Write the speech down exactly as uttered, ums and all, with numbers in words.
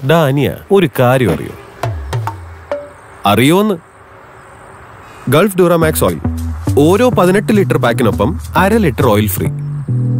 ഡാ അനിയ, ഒരു കാര്യം അറിയോ? അറിയോന്ന്? ഗൾഫ് ഡ്യൂറാമാക്സ് ഓയിൽ ഓരോ പതിനെട്ട് ലിറ്റർ പാക്കിനൊപ്പം അര ലിറ്റർ ഓയിൽ ഫ്രീ.